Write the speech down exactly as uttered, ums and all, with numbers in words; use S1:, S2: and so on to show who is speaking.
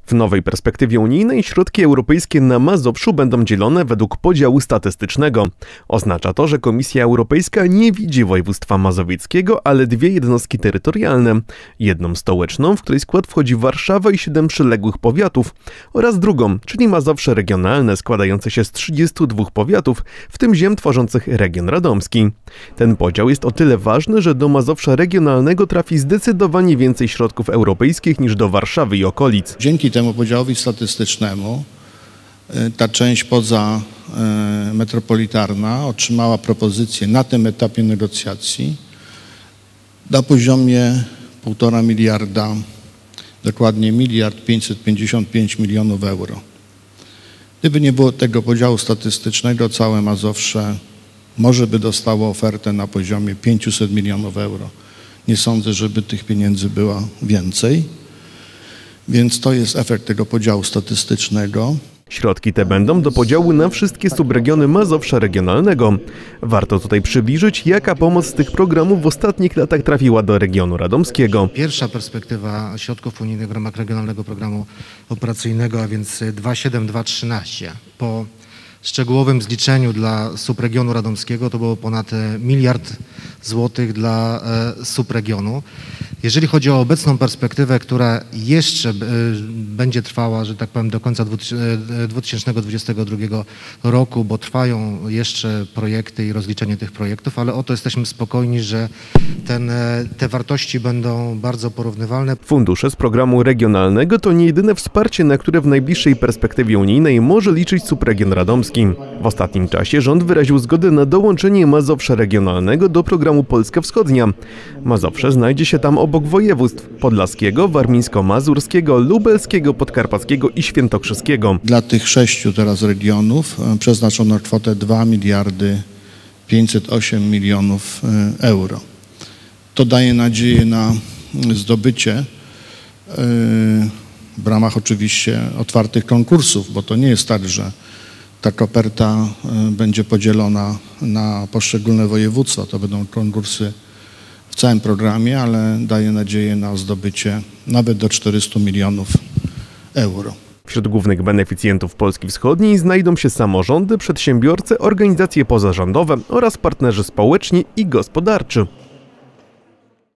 S1: W nowej perspektywie unijnej środki europejskie na Mazowszu będą dzielone według podziału statystycznego. Oznacza to, że Komisja Europejska nie widzi województwa mazowieckiego, ale dwie jednostki terytorialne. Jedną stołeczną, w której skład wchodzi Warszawa i siedem przyległych powiatów, oraz drugą, czyli Mazowsze regionalne, składające się z trzydziestu dwóch powiatów, w tym ziem tworzących region radomski. Ten podział jest o tyle ważny, że do Mazowsza regionalnego trafi zdecydowanie więcej środków europejskich niż do Warszawy i okolic.
S2: Dzięki temu podziałowi statystycznemu ta część poza metropolitarna otrzymała propozycję na tym etapie negocjacji na poziomie półtora miliarda, dokładnie miliard pięćset pięćdziesiąt pięć milionów euro. Gdyby nie było tego podziału statystycznego, całe Mazowsze może by dostało ofertę na poziomie pięćset milionów euro. Nie sądzę, żeby tych pieniędzy było więcej. Więc to jest efekt tego podziału statystycznego.
S1: Środki te będą do podziału na wszystkie subregiony Mazowsza regionalnego. Warto tutaj przybliżyć, jaka pomoc z tych programów w ostatnich latach trafiła do regionu radomskiego.
S3: Pierwsza perspektywa środków unijnych w ramach regionalnego programu operacyjnego, a więc dwa siedem dwa trzynaście. Po szczegółowym zliczeniu dla subregionu radomskiego to było ponad miliard złotych dla subregionu. Jeżeli chodzi o obecną perspektywę, która jeszcze będzie trwała, że tak powiem, do końca dwa tysiące dwudziestego drugiego roku, bo trwają jeszcze projekty i rozliczenie tych projektów, ale o to jesteśmy spokojni, że ten, te wartości będą bardzo porównywalne.
S1: Fundusze z programu regionalnego to nie jedyne wsparcie, na które w najbliższej perspektywie unijnej może liczyć subregion radomski. W ostatnim czasie rząd wyraził zgodę na dołączenie Mazowsza regionalnego do programu Polska Wschodnia. Mazowsze znajdzie się tam obok województw podlaskiego, warmińsko-mazurskiego, lubelskiego, podkarpackiego i świętokrzyskiego.
S2: Dla tych sześciu teraz regionów przeznaczono kwotę dwa miliardy pięćset osiem milionów euro. To daje nadzieję na zdobycie w ramach oczywiście otwartych konkursów, bo to nie jest tak, że ta koperta będzie podzielona na poszczególne województwa. To będą konkursy w całym programie, ale daje nadzieję na zdobycie nawet do czterystu milionów euro.
S1: Wśród głównych beneficjentów Polski Wschodniej znajdą się samorządy, przedsiębiorcy, organizacje pozarządowe oraz partnerzy społeczni i gospodarczy.